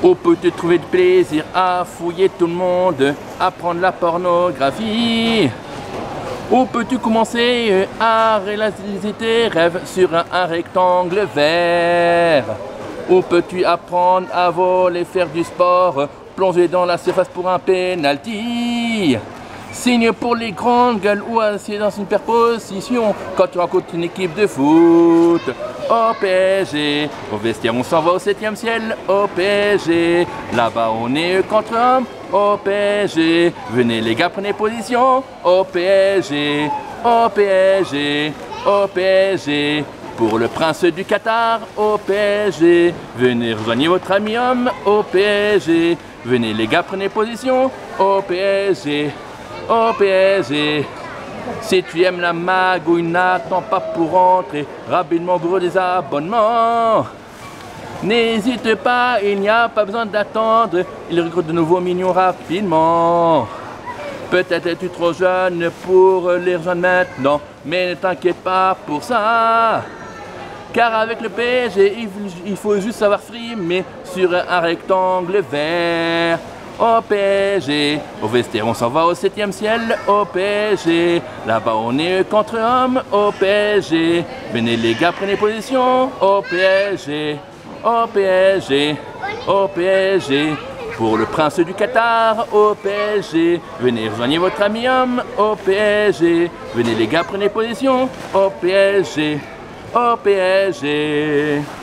Où peux-tu trouver du plaisir à fouiller tout le monde, à prendre la pornographie? Où peux-tu commencer à réaliser tes rêves sur un rectangle vert? Où peux-tu apprendre à voler, faire du sport, plonger dans la surface pour un penalty? Signe pour les grandes gueules ou assis dans une superposition quand tu rencontres une équipe de foot. Au PSG, au vestiaire on s'en va au 7e ciel. Au PSG, là-bas on est contre hommes. Au PSG, venez les gars, prenez position. Au PSG, au PSG, au PSG. Pour le prince du Qatar, au PSG, venez rejoindre votre ami homme. Au PSG, venez les gars, prenez position. Au PSG. Au PSG, si tu aimes la magouille, n'attends pas pour entrer rapidement pour des abonnements. N'hésite pas, il n'y a pas besoin d'attendre, il recrute de nouveaux mignons rapidement. Peut-être es-tu trop jeune pour les rejoindre maintenant, mais ne t'inquiète pas pour ça. Car avec le PSG, il faut juste savoir frimer sur un rectangle vert. Au PSG, au vestiaire on s'en va au 7e ciel. Au PSG, là-bas on est contre hommes. Au PSG, venez les gars, prenez position. Au PSG, au PSG, au PSG. Pour le prince du Qatar, au PSG, venez rejoindre votre ami homme. Au PSG, venez les gars, prenez position. Au PSG, au PSG.